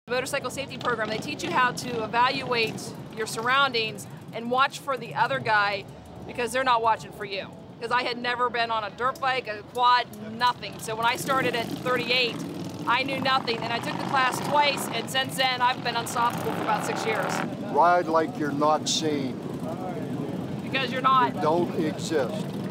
Motorcycle safety program, they teach you how to evaluate your surroundings and watch for the other guy because they're not watching for you. Because I had never been on a dirt bike, a quad, nothing. So when I started at 38, I knew nothing, and I took the class twice, and since then I've been unstoppable for about 6 years. Ride like you're not seen. Because you're not. You don't exist.